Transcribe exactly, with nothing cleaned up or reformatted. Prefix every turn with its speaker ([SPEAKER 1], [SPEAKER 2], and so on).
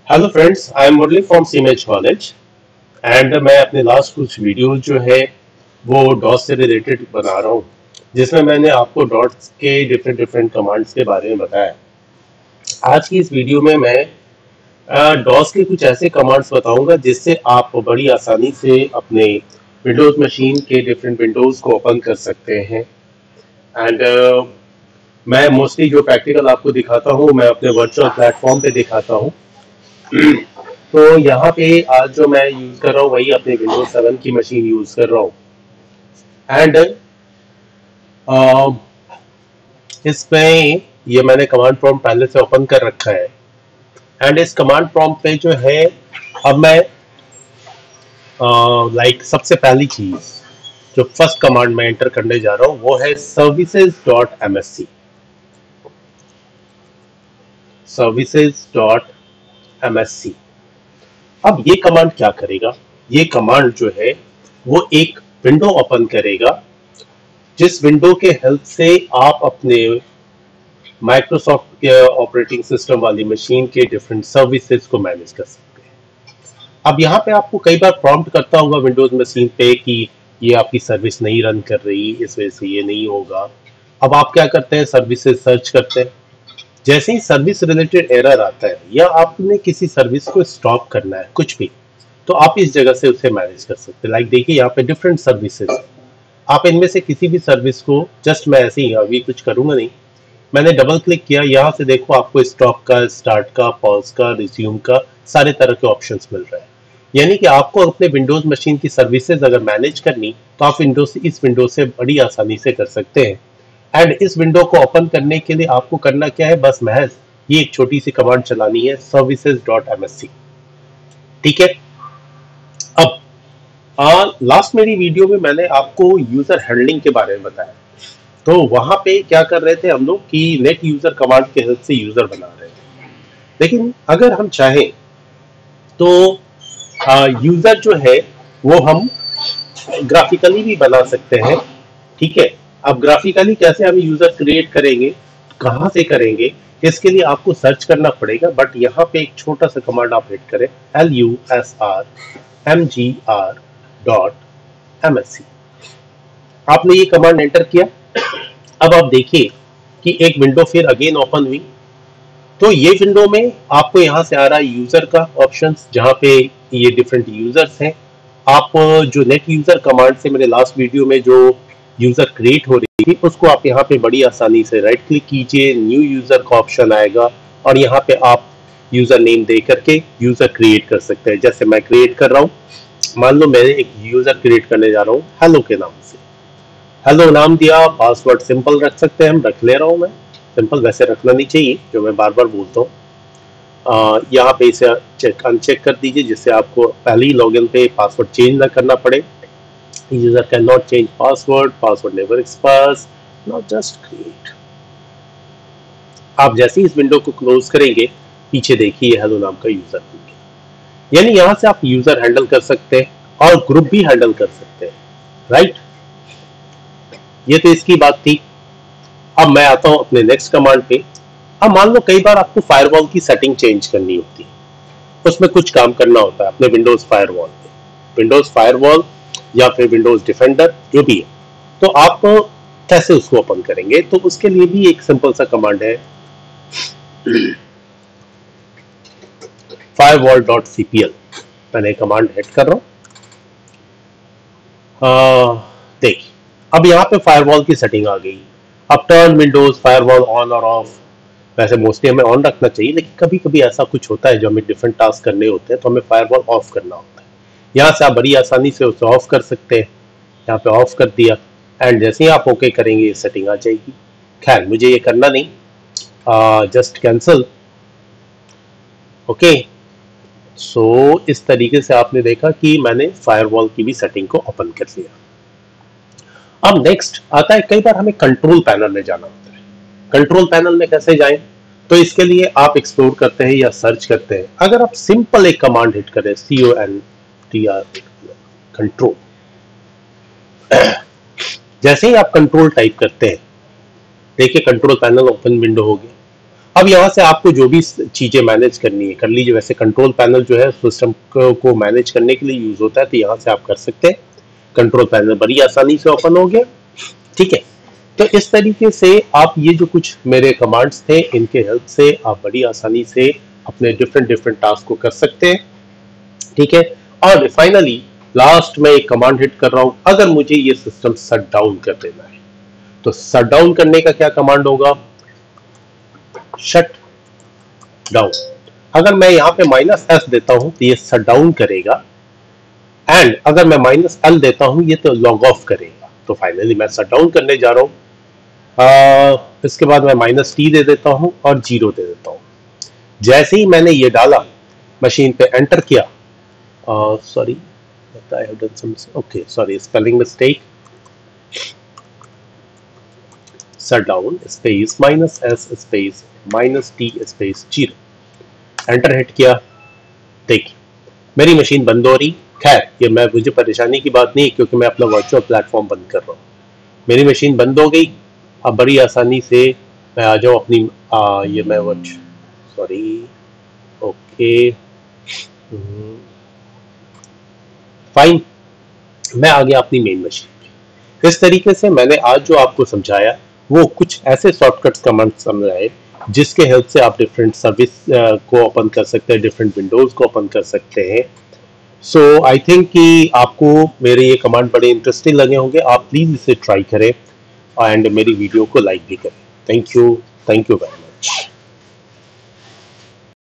[SPEAKER 1] Hello friends, I am Murali from सीमेज college and मैं अपने लास्ट कुछ वीडियो जो है वो डॉट्स से रिलेटेड बना रहा हूँ, जिसमें मैंने आपको डॉट्स के डिफरेंट डिफरेंट कमांड्स के बारे में बताया। आज की इस वीडियो में मैं डॉट्स के कुछ ऐसे कमांड्स बताऊंगा जिससे आप बड़ी आसानी से अपने विंडोज मशीन के डिफरेंट विंडोज को ओपन कर सकते हैं। एंड uh, मैं मोस्टली जो प्रैक्टिकल आपको दिखाता हूँ मैं अपने वर्चुअल प्लेटफॉर्म पे दिखाता हूँ। तो यहाँ पे आज जो मैं यूज कर रहा हूँ वही अपने विंडोज सेवन की मशीन यूज कर रहा हूँ। एंड इसमें ये मैंने कमांड प्रॉम्प्ट पहले से ओपन कर रखा है। एंड इस कमांड प्रॉम्प्ट पे जो है अब मैं लाइक uh, like, सबसे पहली चीज जो फर्स्ट कमांड में एंटर करने जा रहा हूँ वो है services dot M S C. Services dot M S C. अब ये कमांड क्या करेगा? ये कमांड जो है वो एक विंडो ओपन करेगा जिस विंडो के हेल्प से आप अपने माइक्रोसॉफ्ट के ऑपरेटिंग सिस्टम वाली मशीन के डिफरेंट सर्विसेज को मैनेज कर सकते हैं। अब यहाँ पे आपको कई बार प्रॉम्प्ट करता होगा विंडोज मशीन पे कि ये आपकी सर्विस नहीं रन कर रही, इस वजह से ये नहीं होगा। अब आप क्या करते हैं? सर्विसेज सर्च करते हैं। जैसे ही सर्विस रिलेटेड एरर आता है या आपने किसी सर्विस को स्टॉप करना है कुछ भी, तो आप इस जगह से उसे मैनेज कर सकते हैं। लाइक देखिए यहाँ पे डिफरेंट सर्विसेज, आप इनमें से किसी भी सर्विस को जस्ट मैं ऐसे ही अभी कुछ करूंगा नहीं, मैंने डबल क्लिक किया, यहाँ से देखो आपको स्टॉप का, स्टार्ट का, पॉज का, रिज्यूम का सारे तरह के ऑप्शंस मिल रहे हैं। यानी कि आपको अपने विंडोज मशीन की सर्विसेज अगर मैनेज करनी तो आप विंडोज इस विंडो से बड़ी आसानी से कर सकते हैं। एंड इस विंडो को ओपन करने के लिए आपको करना क्या है? बस महज ये एक छोटी सी कमांड चलानी है, services dot M S C. ठीक है। अब लास्ट मेरी वीडियो में मैंने आपको यूजर हैंडलिंग के बारे में बताया, तो वहां पे क्या कर रहे थे हम लोग कि नेट यूजर कमांड के हेल्प से यूजर बना रहे थे। लेकिन अगर हम चाहें तो यूजर जो है वो हम ग्राफिकली भी बना सकते हैं। ठीक है। अब ग्राफिकली कैसे हम यूजर क्रिएट करेंगे, कहां से करेंगे, इसके लिए आपको सर्च करना पड़ेगा। बट यहाँ पे एक छोटा सा कमांड आप हिट करें, L U S R M G R dot M S C. आपने ये कमांड एंटर किया। अब आप देखिए कि एक विंडो फिर अगेन ओपन हुई। तो ये विंडो में आपको यहाँ से आ रहा है यूजर का ऑप्शन, जहाँ पे ये डिफरेंट यूजर्स हैं। आप जो नेट यूजर कमांड से मेरे लास्ट वीडियो में जो यूजर क्रिएट हो रही थी उसको आप यहाँ पे बड़ी आसानी से राइट क्लिक कीजिए, न्यू यूजर का ऑप्शन आएगा और यहाँ पे आप यूजर नेम दे करके यूजर क्रिएट कर सकते हैं। जैसे मैं क्रिएट कर रहा हूँ, मान लो मैं एक यूजर क्रिएट करने जा रहा हूँ हेलो के नाम से। हेलो नाम दिया, पासवर्ड सिंपल रख सकते हैं, हम रख ले रहा हूँ मैं। सिंपल वैसे रखना नहीं चाहिए, जो मैं बार बार बोलता हूँ। यहाँ पे इसे चेक अनचेक कर दीजिए जिससे आपको पहले ही लॉगिन पे पासवर्ड चेंज ना करना पड़े। User can not change password, password never expires, not just create. आप जैसे ही इस विंडो को क्लोज करेंगे, पीछे देखिए हेलो नाम का यूजर बन गया। यानी यहाँ से आप यूजर हैंडल कर सकते हैं और ग्रुप भी हैंडल कर सकते हैं। राइट, ये तो इसकी बात थी। अब मैं आता हूं अपने नेक्स्ट कमांड पे। अब मान लो कई बार आपको फायरवॉल की सेटिंग चेंज करनी होती है, उसमें कुछ काम करना होता है अपने विंडोज फायरवॉल पे, विंडोज फायरवॉल या फिर विंडोज डिफेंडर जो भी है। तो आप कैसे उसको ओपन करेंगे? तो उसके लिए भी एक सिंपल सा कमांड है, firewall dot C P L. मैंने कमांड हिट कर रहा हूं। देखिए अब यहाँ पे फायरवॉल की सेटिंग आ गई। अब टर्न विंडोज फायरवॉल ऑन और ऑफ, वैसे मोस्टली हमें ऑन रखना चाहिए, लेकिन कभी कभी ऐसा कुछ होता है जो हमें डिफरेंट टास्क करने होते हैं तो हमें फायरवॉल ऑफ करना होता है। यहाँ से आप बड़ी आसानी से उसे ऑफ कर सकते हैं। यहाँ पे ऑफ कर दिया एंड जैसे ही आप ओके करेंगे ये सेटिंग आ जाएगी। खैर मुझे ये करना नहीं, जस्ट कैंसिल। ओके, सो इस तरीके से आपने देखा कि मैंने फायरवॉल की भी सेटिंग को ओपन कर लिया। अब नेक्स्ट आता है, कई बार हमें कंट्रोल पैनल में जाना होता है। कंट्रोल पैनल में कैसे जाएं? तो इसके लिए आप एक्सप्लोर करते हैं या सर्च करते हैं। अगर आप सिंपल एक कमांड हिट करें, C O N T R control, जैसे ही आप कंट्रोल टाइप करते हैं, देखिए कंट्रोल पैनल ओपन विंडो हो गया। अब यहाँ से आपको जो भी चीजें मैनेज करनी है कर लीजिए। वैसे कंट्रोल पैनल जो है सिस्टम को मैनेज करने के लिए यूज होता है, तो यहाँ से आप कर सकते हैं। कंट्रोल पैनल बड़ी आसानी से ओपन हो गया। ठीक है, तो इस तरीके से आप ये जो कुछ मेरे कमांड्स थे इनके हेल्प से आप बड़ी आसानी से अपने डिफरेंट डिफरेंट टास्क को कर सकते हैं। ठीक है, और फाइनली लास्ट में एक कमांड हिट कर रहा हूं, अगर मुझे ये सिस्टम शट डाउन कर देना है तो शट डाउन करने का क्या कमांड होगा, शट डाउन। अगर मैं यहां पे माइनस एस देता हूं तो ये शट डाउन करेगा, एंड अगर मैं माइनस एल देता हूं ये तो लॉग ऑफ करेगा। तो फाइनली मैं शट डाउन करने जा रहा हूं। आ, इसके बाद मैं माइनस टी दे देता हूं और जीरो दे देता हूं। जैसे ही मैंने ये डाला, मशीन पे एंटर किया, sorry I have done some okay sorry spelling mistake, shut down space minus S space minus T space zero, enter hit किया। देखिए मेरी मशीन बंद हो रही। खैर ये मैं मुझे परेशानी की बात नहीं, क्योंकि मैं अपना वर्चुअल प्लेटफॉर्म बंद कर रहा हूँ। मेरी मशीन बंद हो गई। अब बड़ी आसानी से मैं आ जाऊँ अपनी आ, ये मैं वर्च सॉरी ओके फाइन, मैं आ गया अपनी मेन मशीन पे। इस तरीके से मैंने आज जो आपको समझाया वो कुछ ऐसे शॉर्टकट्स कमांड समझाए जिसके हेल्प से आप डिफरेंट सर्विस को ओपन कर सकते हैं, डिफरेंट विंडोज को ओपन कर सकते हैं। सो आई थिंक कि आपको मेरे ये कमांड बड़े इंटरेस्टिंग लगे होंगे। आप प्लीज इसे ट्राई करें एंड मेरी वीडियो को लाइक भी करें। Thank you, thank you very much.